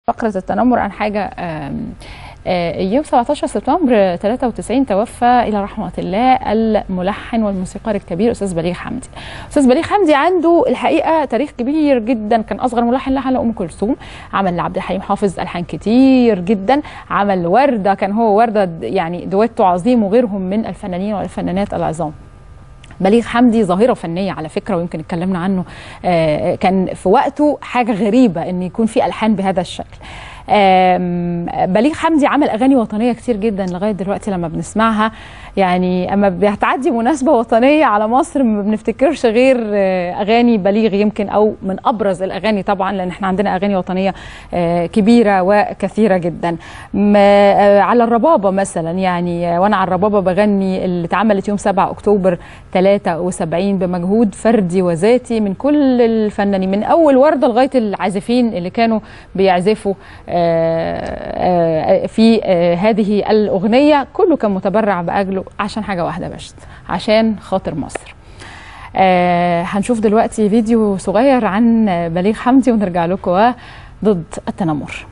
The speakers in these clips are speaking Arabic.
فقرة التنمر عن حاجة. يوم 17 سبتمبر 93 توفى إلى رحمة الله الملحن والموسيقار الكبير أستاذ بليغ حمدي. أستاذ بليغ حمدي عنده الحقيقة تاريخ كبير جدا، كان أصغر ملحن لحن لأم كلثوم، عمل لعبد الحليم حافظ ألحان كتير جدا، عمل وردة، كان هو وردة يعني دويتو عظيم، وغيرهم من الفنانين والفنانات العظام. بليغ حمدي ظاهرة فنية على فكرة، ويمكن اتكلمنا عنه، كان في وقته حاجة غريبة ان يكون في ألحان بهذا الشكل. بليغ حمدي عمل أغاني وطنية كتير جدا لغاية دلوقتي لما بنسمعها، يعني اما بتعدي مناسبة وطنية على مصر ما بنفتكرش غير أغاني بليغ، يمكن أو من أبرز الأغاني طبعا، لأن احنا عندنا أغاني وطنية كبيرة وكثيرة جدا. على الربابة مثلا، يعني وأنا على الربابة بغني اللي اتعملت يوم 7 أكتوبر 73 بمجهود فردي وذاتي من كل الفنانين، من أول وردة لغاية العازفين اللي كانوا بيعزفوا في هذه الأغنية، كله كان متبرع بأجله عشان حاجة واحدة بس، عشان خاطر مصر. هنشوف دلوقتي فيديو صغير عن بليغ حمدي ونرجع لكم ضد التنمر.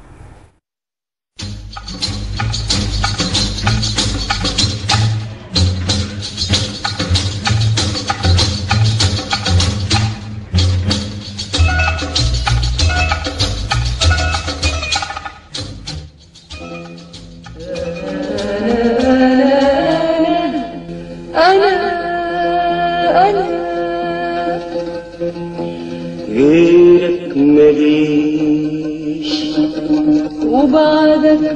غيرك ماليش وبعدك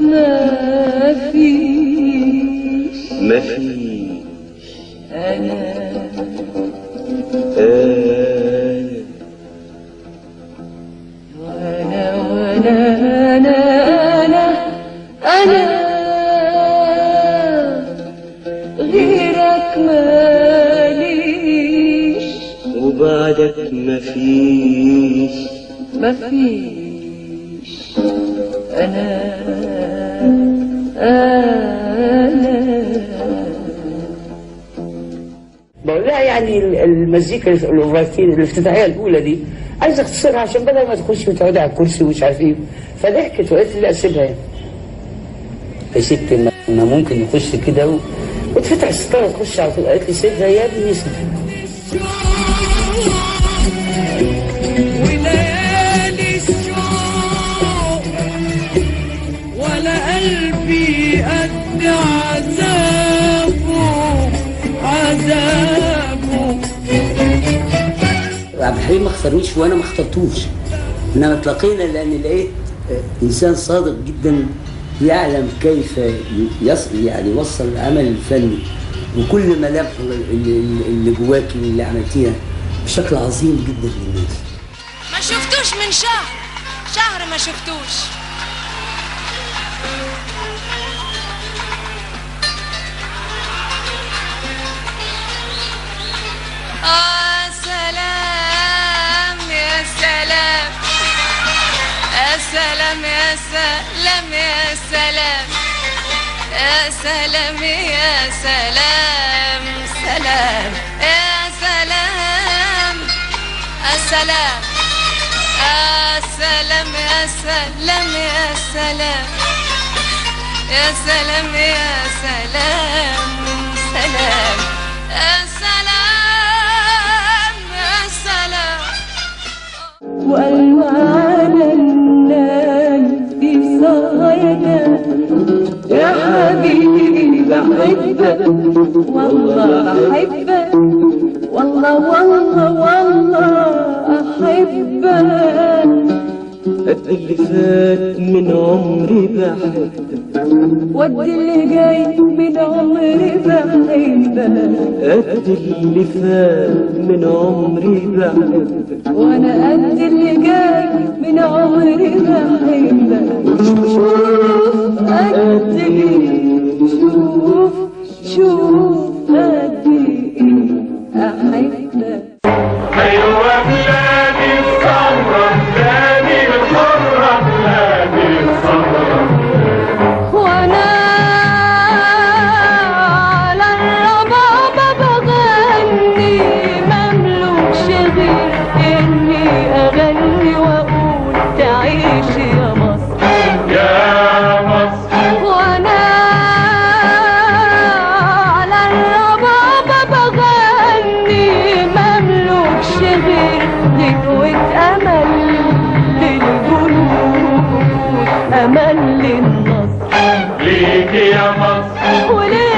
مفيش أنا غيرك ماليش وبعدك مفيش أنا بقول لها يعني المزيكا الاوفرتين الافتتاحيه الاولى دي عايزه اختصرها عشان بدل ما تخش وتقعدي على الكرسي ومش عارف ايه، فضحكت وقالت لي لا سيبها يعني. يا ست ما ممكن يخش كده وتفتح الستاره تخش على طول، قالت لي سيبها يا ابني سيبها. وليالي الشوق ولا قلبي قد عذابه عبد الحليم ما اختارنيش وانا ما اخترتوش، انما اتلاقينا لان لقيت انسان صادق جدا يعلم كيف يوصل العمل الفني وكل ملامحه اللي جواكي اللي عملتيها بشكل عظيم جدا للناس. ما شفتوش من شهر ما شفتوش. سلام يا سلام، سلام يا سلام يا سلام، سلام يا سلام، سلام يا سلام، السلام السلام يا سلام يا سلام، يا سلام يا سلام، سلام السلام السلام. والوان الناس في صهينا يا حبيبي بحبك والله بحبك والله والله والله أحبك. قد اللي فات من عمري بحبك وقد اللي جاي من عمري بحبك. قد اللي فات من عمري بحبك وانا قد اللي جاي من عمري بحبك. قد شوف قد ايه احبك. ايوه بلادي السمرة، بلادي الحرة، بلادي السمرة. وانا على الربابة بغني مملوكش غير اني اغني واقول تعيش يا مصر. أمل للنصر ليك يا مصر وليه